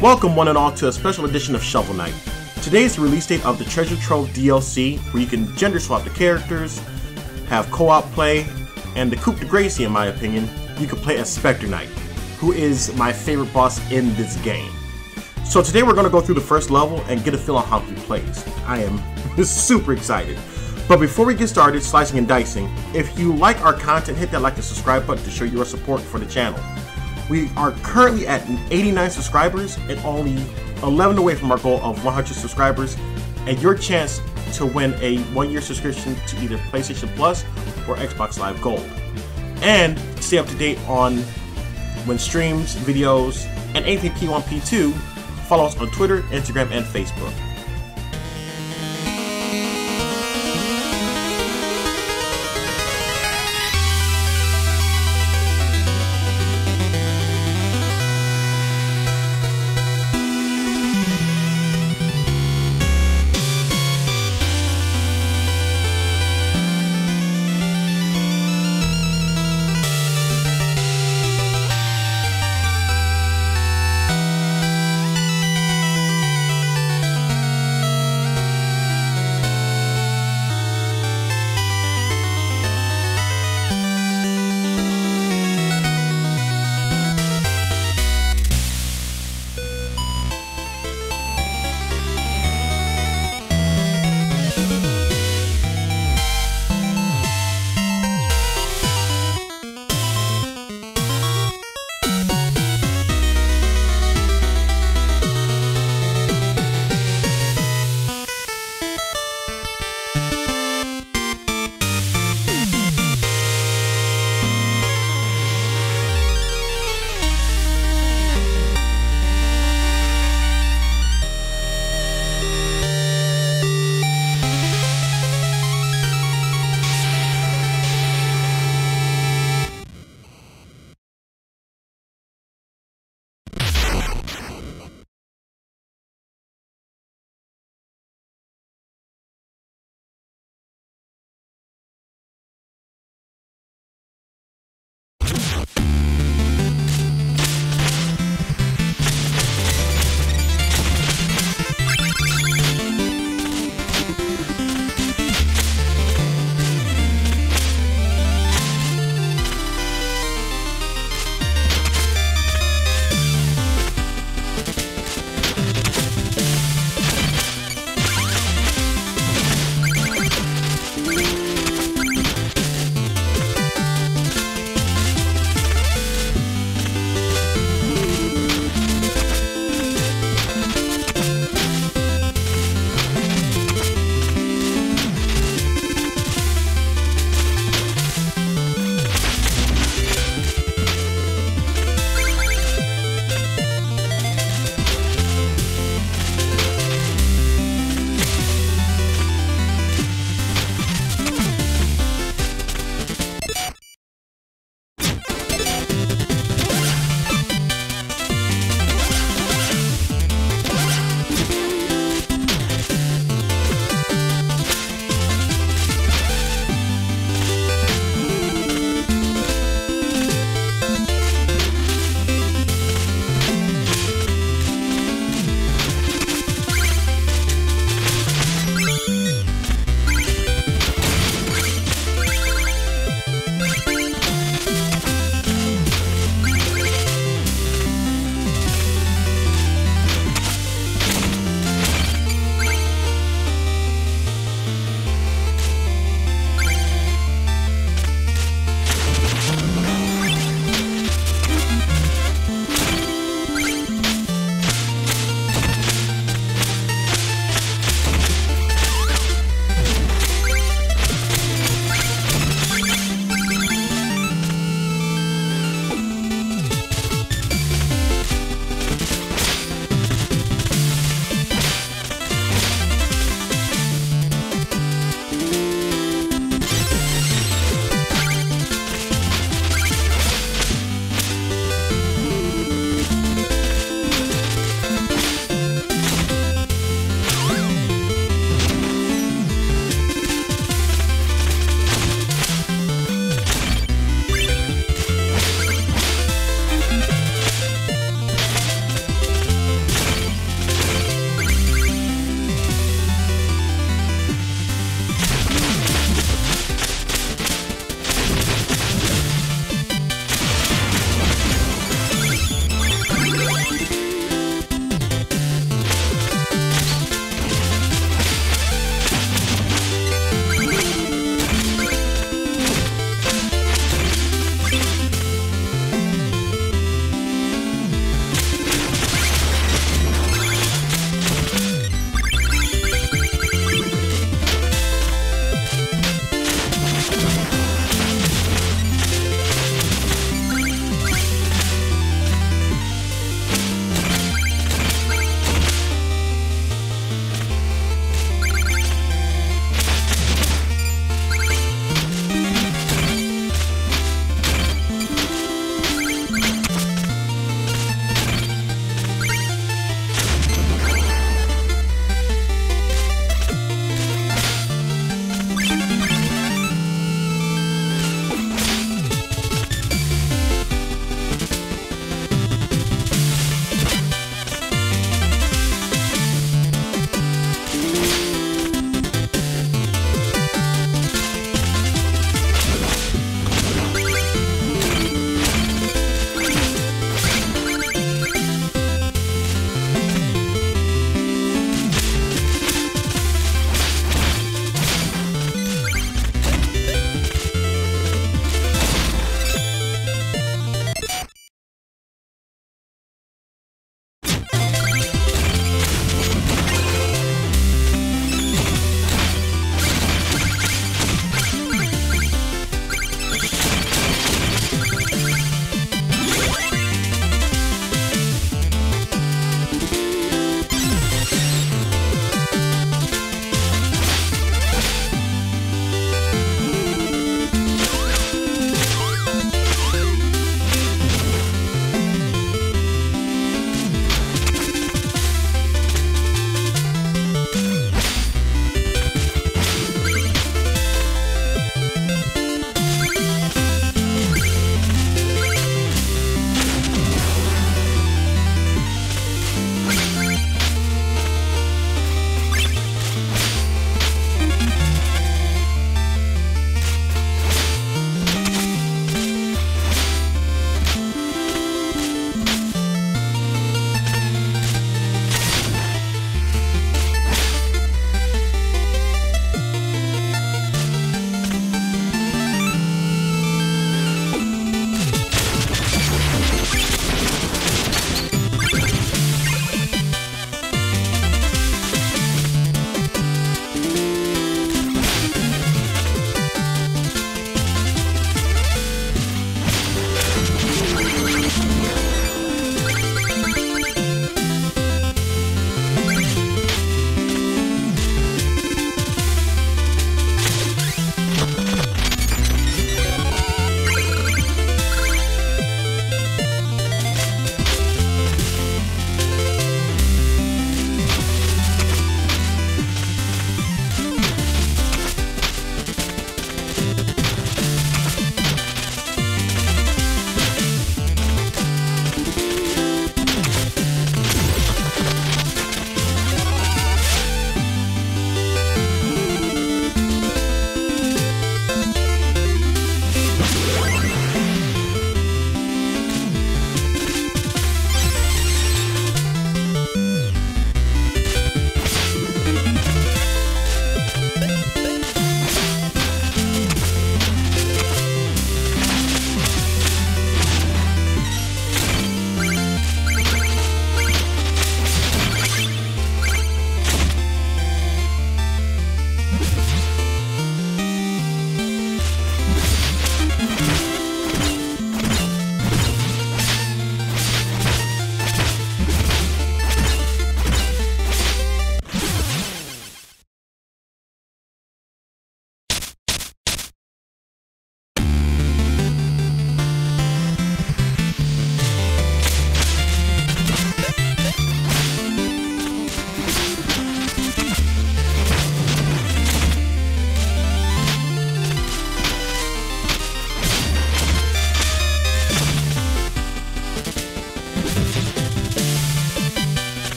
Welcome one and all to a special edition of Shovel Knight. Today is the release date of the Treasure Trove DLC, where you can gender swap the characters, have co-op play, and the coup de grace, in my opinion, you can play as Spectre Knight, who is my favorite boss in this game. So today we're going to go through the first level and get a feel on how he plays. I am super excited. But before we get started slicing and dicing, if you like our content, hit that like and subscribe button to show your support for the channel. We are currently at 89 subscribers and only 11 away from our goal of 100 subscribers, and your chance to win a 1-year subscription to either PlayStation Plus or Xbox Live Gold. And stay up to date on when streams, videos, and anything P1, P2, follow us on Twitter, Instagram, and Facebook.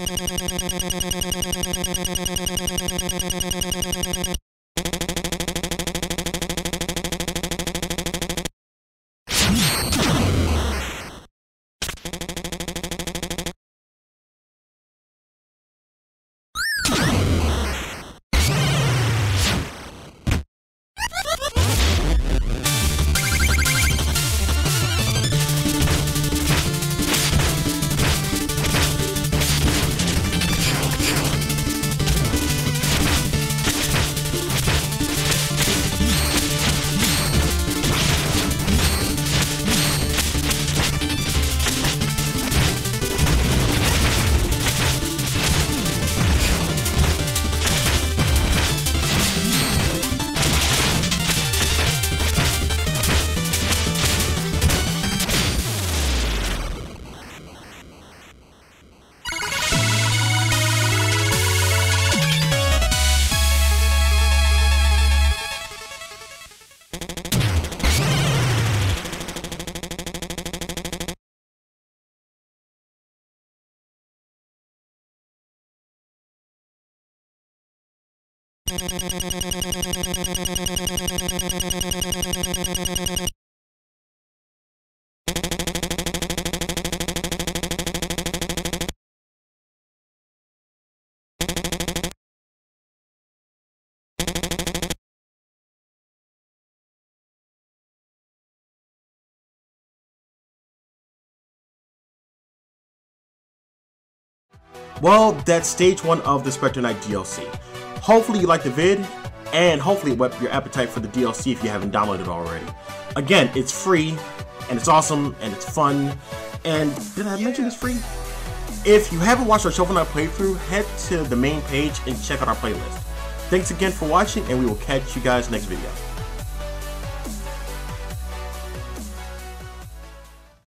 Well, that's stage 1 of the Specter Knight DLC. Hopefully you liked the vid, and hopefully it whet your appetite for the DLC if you haven't downloaded it already. Again, it's free, and it's awesome, and it's fun, and did I mention it's free? If you haven't watched our Shovel Knight playthrough, head to the main page and check out our playlist. Thanks again for watching, and we will catch you guys next video.